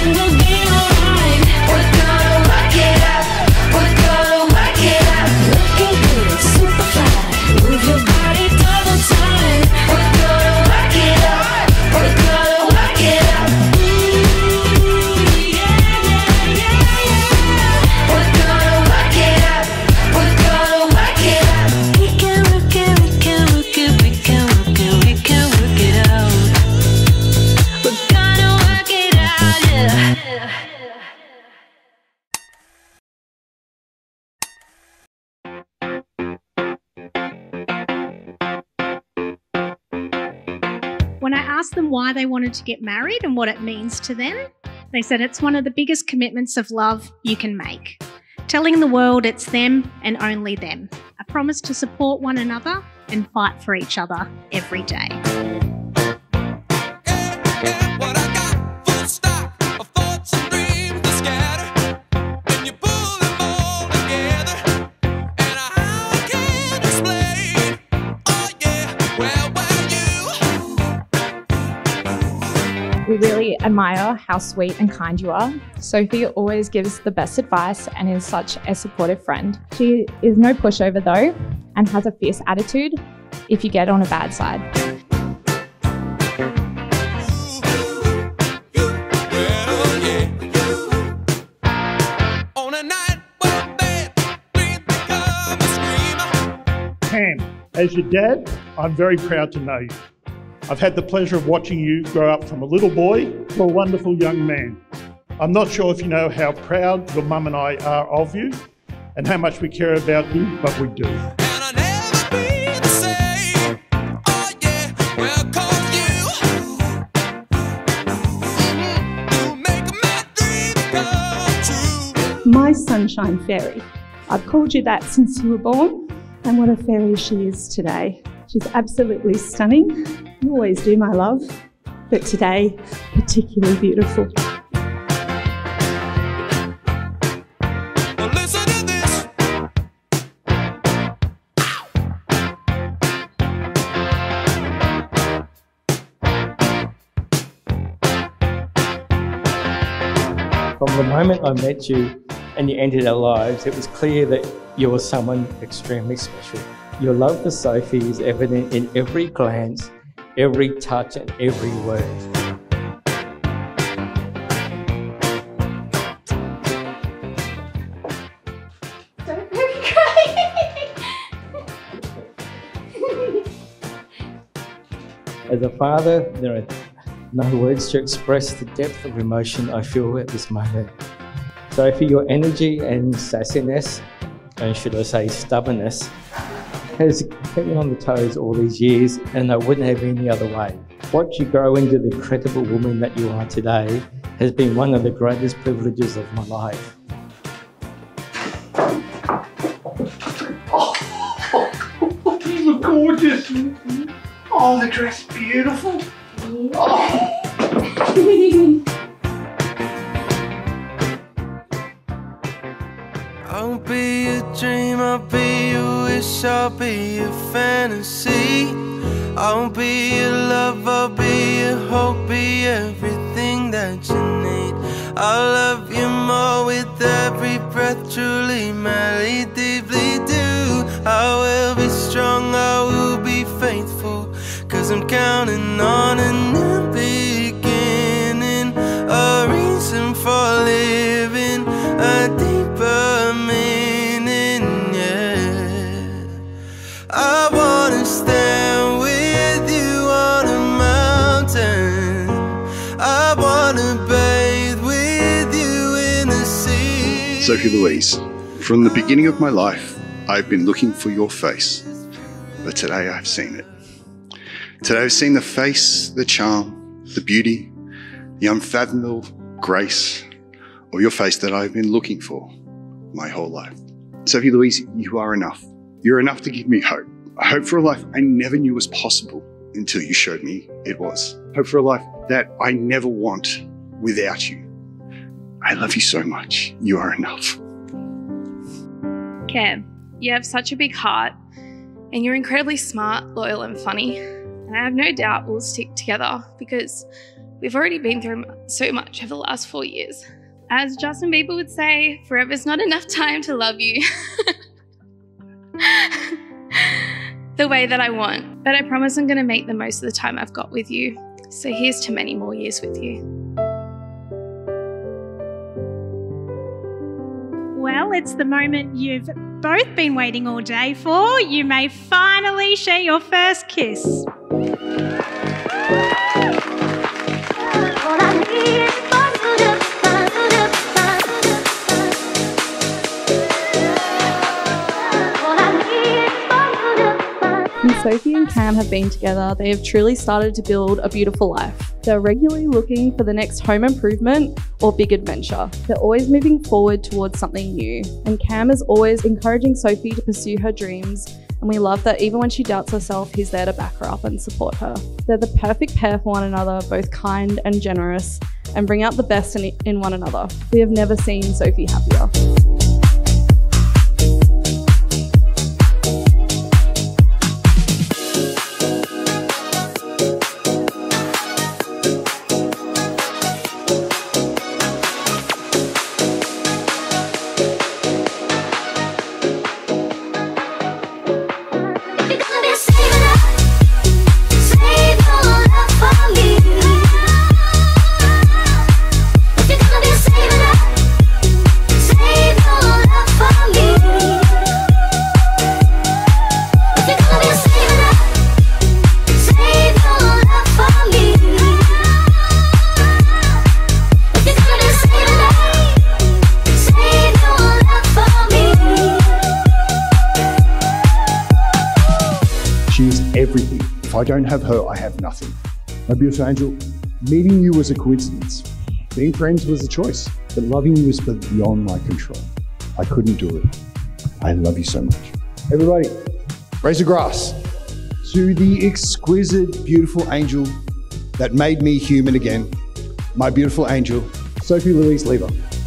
everything will be alright. We're gonna work it out. We're gonna work it out. Looking good, super fly. Move your body double time. We're gonna work it out. We're gonna work it out. Yeah, yeah, yeah, yeah. We're gonna work it out. We're gonna work it out. We can work it, we can work it, we can work it, we can work it out. We're gonna work it out, yeah. When I asked them why they wanted to get married and what it means to them, they said it's one of the biggest commitments of love you can make. Telling the world it's them and only them. A promise to support one another and fight for each other every day. What I got, full stock of thoughts and dreams to scatter. When you pull them all together, and I can't explain. Oh yeah, well, We really admire how sweet and kind you are. Sophie always gives the best advice and is such a supportive friend. She is no pushover though, and has a fierce attitude if you get on a bad side. well, yeah. On a night when bad dreams become a screamer. Pam, as your dad, I'm very proud to know you. I've had the pleasure of watching you grow up from a little boy to a wonderful young man. I'm not sure if you know how proud your mum and I are of you and how much we care about you, but we do. And I'll never be the same. Oh yeah, well, 'cause you make my dreams come true. My sunshine fairy. I've called you that since you were born, and what a fairy she is today. She's absolutely stunning. You always do, my love, but today, particularly beautiful. Well, listen to this. From the moment I met you and you entered our lives, it was clear that you were someone extremely special. Your love for Sophie is evident in every glance, every touch and every word. As a father, there are no words to express the depth of emotion I feel at this moment. Sophie, your energy and sassiness, and should I say stubbornness, has kept me on the toes all these years, and I wouldn't have any other way. Watch you grow into the incredible woman that you are today has been one of the greatest privileges of my life. You look gorgeous. Oh, the dress beautiful. Oh. I'll be a dream, I'll be a wish, I'll be a fantasy. I'll be your love, I'll be your hope, be everything that you need. I'll love you more with every breath, truly, madly, deeply do. I will be strong, I will be faithful, 'cause I'm counting on a new beginning, a reason for living, a deeper meaning, yeah. I wanna stand with you on a mountain, I wanna bathe with you in the sea. Sophie Louise, from the beginning of my life, I've been looking for your face, but today I've seen it. Today I've seen the face, the charm, the beauty, the unfathomable grace of your face that I've been looking for my whole life. Sophie Louise, you are enough. You're enough to give me hope. A hope for a life I never knew was possible until you showed me it was. Hope for a life that I never want without you. I love you so much. You are enough. Cam, you have such a big heart and you're incredibly smart, loyal and funny. And I have no doubt we'll stick together because We've already been through so much over the last 4 years. As Justin Bieber would say, forever's not enough time to love you the way that I want. But I promise I'm going to make the most of the time I've got with you. So here's to many more years with you. Well, it's the moment you've both been waiting all day for. You may finally share your first kiss. Since Sophie and Cam have been together, they have truly started to build a beautiful life. They're regularly looking for the next home improvement or big adventure. They're always moving forward towards something new. And Cam is always encouraging Sophie to pursue her dreams. And we love that even when she doubts herself, he's there to back her up and support her. They're the perfect pair for one another, both kind and generous, and bring out the best in one another. We have never seen Sophie happier. Everything. If I don't have her, I have nothing. My beautiful angel, meeting you was a coincidence. Being friends was a choice, but loving you was beyond my control. I couldn't do it. I love you so much. Everybody, raise a glass to the exquisite, beautiful angel that made me human again. My beautiful angel, Sophie Louise Lever.